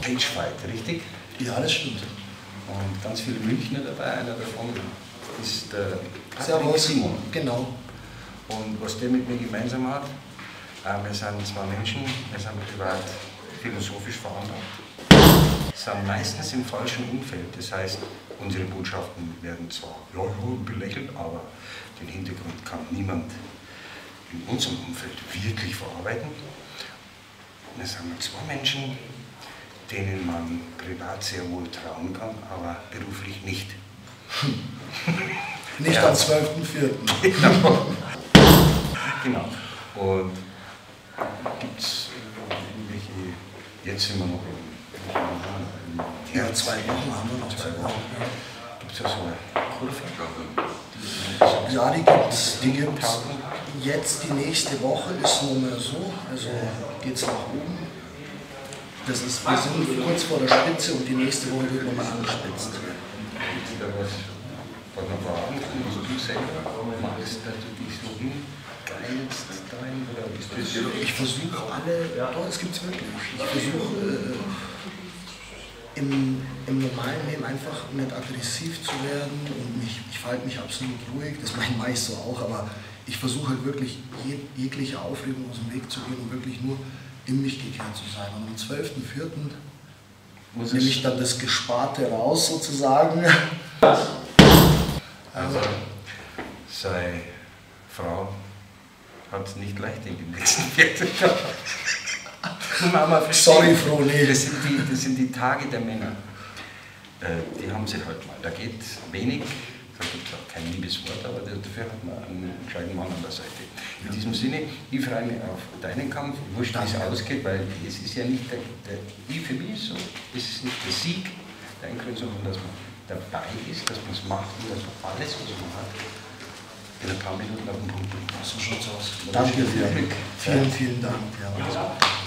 Cagefight, richtig? Ja, das stimmt. Und ganz viele Münchner dabei, einer davon ist der Servus. Simon. Genau. Und was der mit mir gemeinsam hat, wir sind zwei Menschen, wir sind privat philosophisch veranlagt, sind meistens im falschen Umfeld. Das heißt, unsere Botschaften werden zwar belächelt, aber den Hintergrund kann niemand in unserem Umfeld wirklich verarbeiten. Und das sind zwei Menschen, denen man privat sehr wohl trauen kann, aber beruflich nicht. Nicht ja. Am 12.04. Genau. Genau. Und gibt es irgendwelche, jetzt sind wir noch im Ja, 2 Wochen haben wir noch. 2 Wochen. Gibt es ja so eine Kurve? Ja, die gibt's. Jetzt die nächste Woche ist nur mehr so, also geht's nach oben. Wir sind kurz vor der Spitze und die nächste Woche wird nochmal angespitzt. Gibt es da was noch verraten, was du selber machst, dass du dich so hingeilst dahin? Oder bist du Ich versuche doch, es gibt's wirklich. Ich versuche im normalen Leben einfach nicht aggressiv zu werden und ich verhalte mich absolut ruhig, das mache ich so auch, aber ich versuche halt wirklich jegliche Aufregung aus dem Weg zu gehen und wirklich nur in mich gekehrt zu sein. Und am 12.04. nehme ich dann das Gesparte raus sozusagen. Also, seine Frau hat es nicht leicht in den nächsten 40 Jahren. Sorry, Frau, nee. Das sind die Tage der Männer. Die haben sie halt mal. Da geht wenig, da gibt es auch kein Liebeswort, aber dafür hat man einen kleinen Mann an der Seite. In diesem Sinne, ich freue mich auf deinen Kampf, wurscht wie es ausgeht, weil es ist ja nicht für mich ist so, es ist nicht der Sieg der Eingrenzung, sondern dass man dabei ist, dass man es macht und dass man alles, was man hat, in ein paar Minuten auf den Punkt bringt. So schaut's aus. Danke dir. Vielen, vielen Dank. Ja.